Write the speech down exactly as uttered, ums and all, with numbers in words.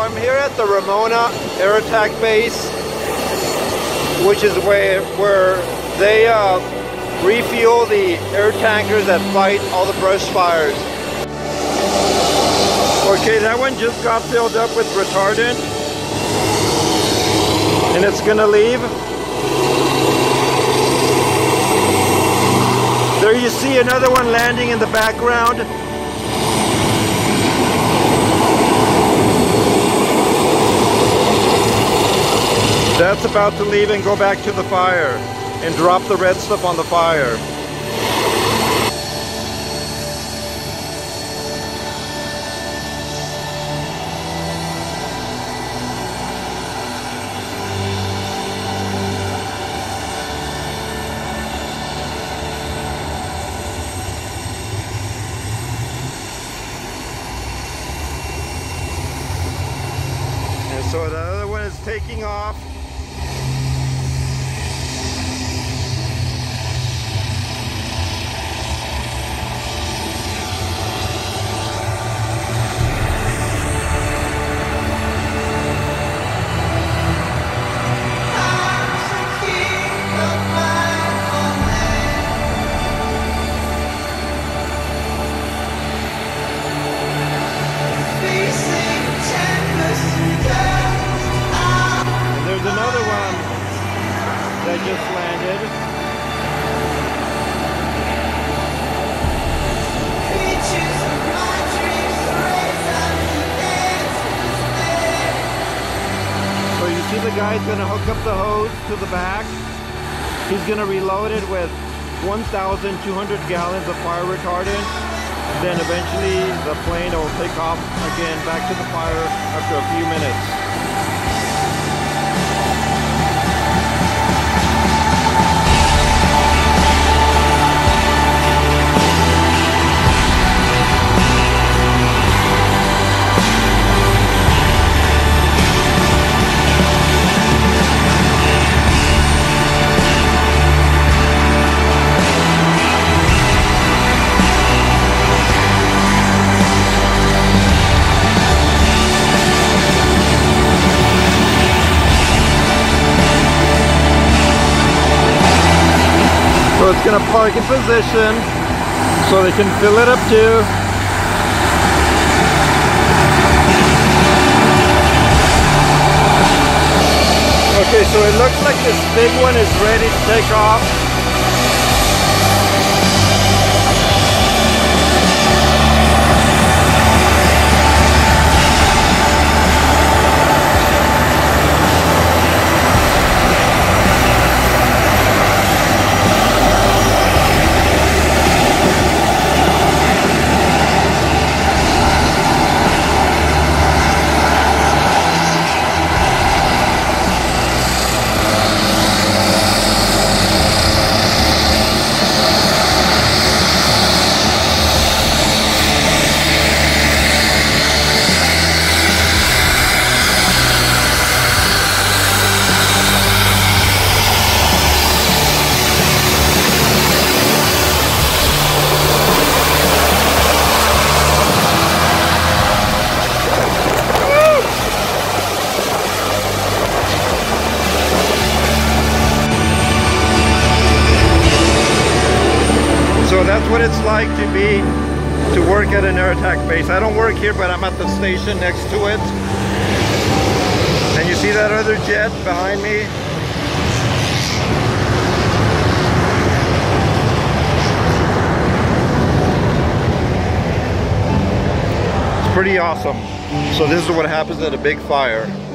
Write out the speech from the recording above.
I'm here at the Ramona Air Attack Base, which is where, where they uh, refuel the air tankers that fight all the brush fires. Okay, that one just got filled up with retardant, and it's gonna leave. There you see another one landing in the background. That's about to leave and go back to the fire and drop the red stuff on the fire. And so the other one is taking off. That just landed. So you see the guy's going to hook up the hose to the back. He's going to reload it with one thousand two hundred gallons of fire retardant. Then eventually the plane will take off again back to the fire after a few minutes. So it's going to park in position so they can fill it up too. Okay, so it looks like this big one is ready to take off. So that's what it's like to be, to work at an air attack base. I don't work here, but I'm at the station next to it. And you see that other jet behind me? It's pretty awesome. So this is what happens at a big fire.